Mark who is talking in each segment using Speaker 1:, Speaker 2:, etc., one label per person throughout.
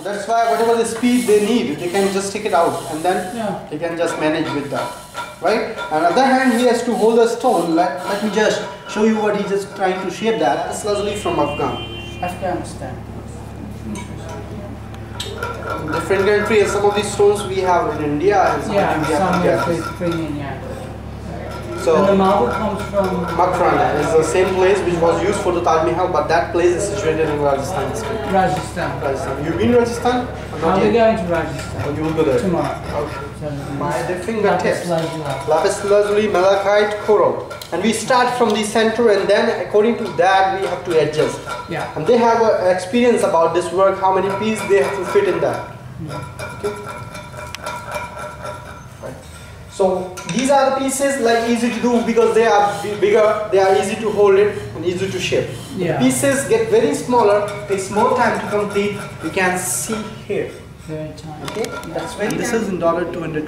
Speaker 1: That's why whatever the speed they need, they can just take it out and then he can just manage with that. Right? On the other hand, he has to hold the stone. Let me just show you what he's just trying to shape that. It's largely from
Speaker 2: Afghanistan.
Speaker 1: Different countries, some of these stones we have in India and some of them we have in India. So,
Speaker 2: and the marble comes from
Speaker 1: Makrana is the same place which was used for the Taj Mahal, but that place is situated in Rajasthan district.
Speaker 2: Rajasthan.
Speaker 1: You've been in Rajasthan?
Speaker 2: I'll be going to Rajasthan.
Speaker 1: Oh, you will go there?
Speaker 2: Tomorrow.
Speaker 1: Okay.
Speaker 2: So,
Speaker 1: my fingertips.
Speaker 2: Lapis
Speaker 1: lazuli, malachite, coral. And we start from the center and then according to that we have to adjust.
Speaker 2: Yeah.
Speaker 1: And they have an experience about this work, how many pieces they have to fit in that. Okay. So these are the pieces like easy to do because they are bigger, they are easy to hold it and easy to shape.
Speaker 2: Yeah.
Speaker 1: The pieces get very smaller, takes more time to complete. You can see here.
Speaker 2: Very tiny.
Speaker 1: Okay, that's very. This is in $220.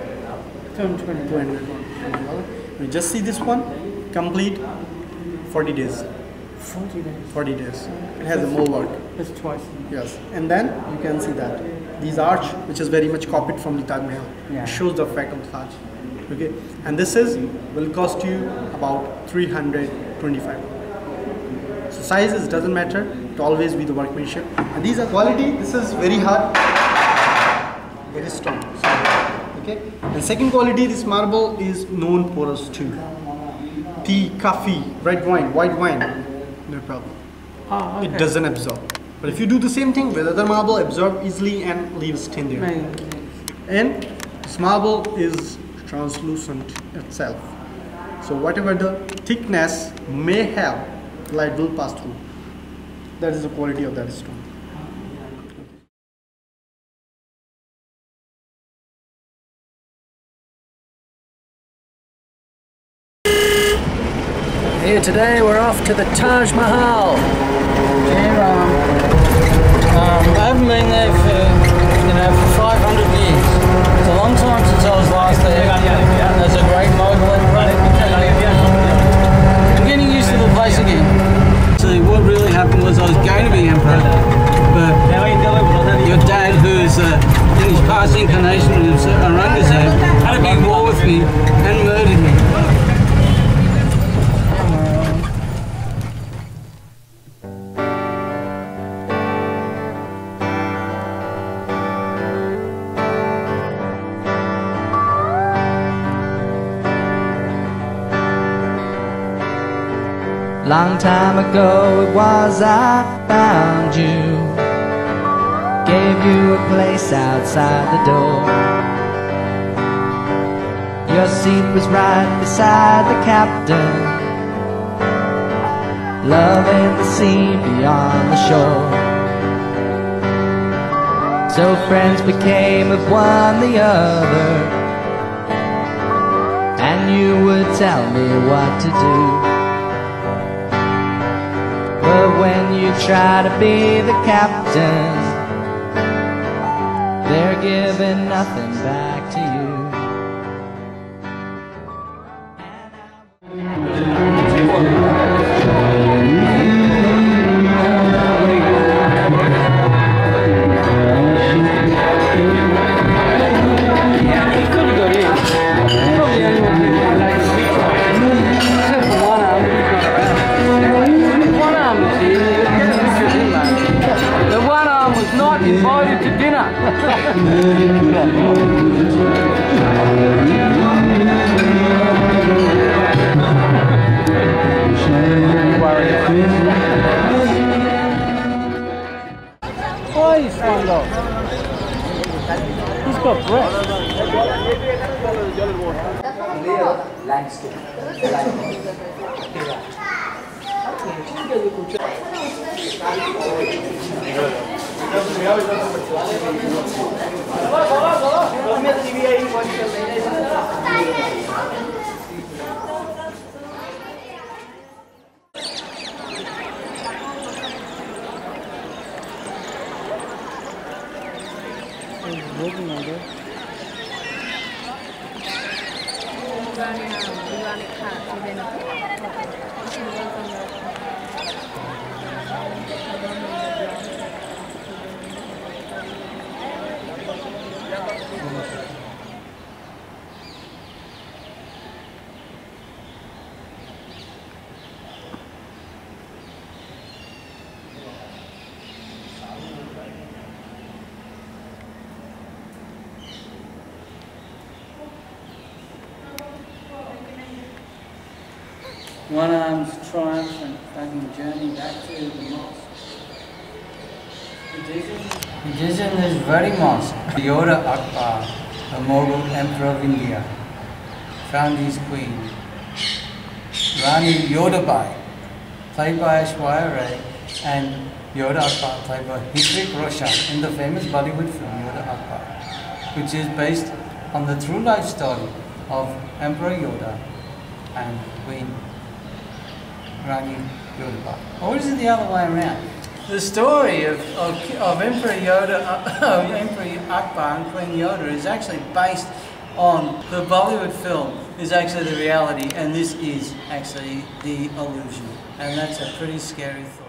Speaker 1: $220. You just see this one, complete 40 days.
Speaker 2: 40 days.
Speaker 1: 40 days. It has more work.
Speaker 2: It's twice.
Speaker 1: Yes, and then you can see that these arch, which is very much copied from the Taj Mahal, shows the effect of the Taj. Okay, and this will cost you about 325. So sizes doesn't matter. It always be the workmanship. And these are quality. This is very hard, very strong. Okay, and second quality, this marble is known porous too. Tea, coffee, red wine, white wine, no problem.
Speaker 2: Oh, okay.
Speaker 1: It doesn't absorb. But if you do the same thing with other marble, absorb easily and leave stain there. And this marble is translucent itself. So whatever the thickness may have, light will pass through. That is the quality of that stone.
Speaker 3: Here today we're off to the Taj Mahal.
Speaker 2: I haven't been there for 500 years. It's a long time since I was last there. There's a great mogul in front of me. I'm getting used to the place again. So what really happened was I was going to be emperor, but your dad, who's in his past incarnation of Aurangzeb, had a big war with me and murdered me.
Speaker 4: Long time ago it was I found you, gave you a place outside the door. Your seat was right beside the captain, loving the sea beyond the shore. So friends became of one the other, and you would tell me what to do. But when you try to be the captain, they're giving nothing back to you.
Speaker 2: Invited to dinner. Oh, he's fine though. He's got breath.
Speaker 4: Landscape.
Speaker 2: one arm's triumphant fucking journey back to the mosque. It is in this very mosque Yoda Akbar, the Mughal Emperor of India, found his queen, Rani Yodabai, played by Aishwarya Rai, and Yoda Akbar, played by Hrithik Roshan in the famous Bollywood film Yoda Akbar, which is based on the true life story of Emperor Yoda and Queen Rani Yodabai. Or is it the other way around? The story of Emperor Yoda, Emperor Akbar and Queen Yoda is actually based on the Bollywood film, is actually the reality, and this is actually the illusion. And that's a pretty scary thought.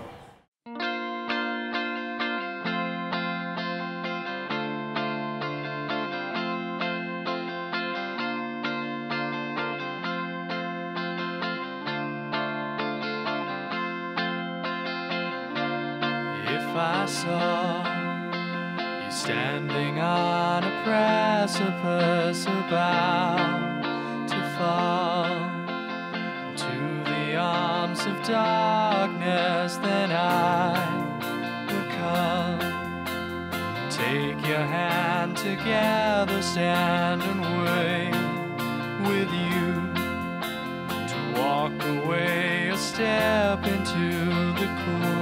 Speaker 5: If I saw you standing on a precipice about to fall into the arms of darkness, then I would come, take your hand together, stand and wait with you, to walk away a step into the cool